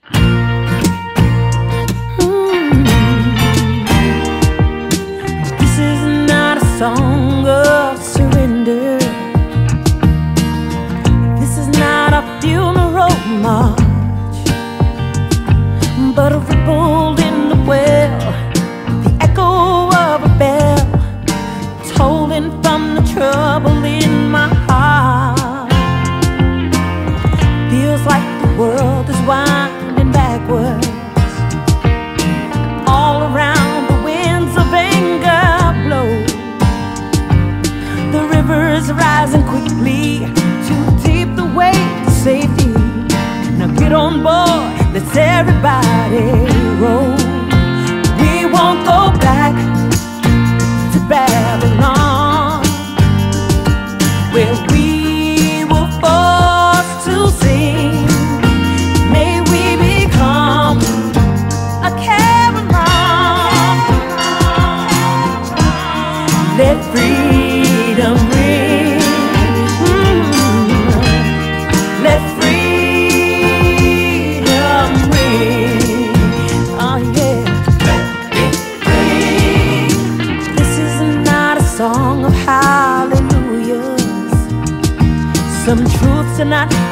This is not a song of surrender. This is not a funeral march, but a ripple in the well, the echo of a bell, tolling from the trouble in my heart. Feels like the world is winding backwards. All around the winds of anger blow. The river's rising quickly, too deep the way to safety. Now get on board, let's everybody roll. We won't go back to Babylon, where we were forced to sing. May we become a Carillon. Let freedom ring. Let freedom ring. Oh yeah. Let it ring. This is not a song of hallelujahs. Some truths are not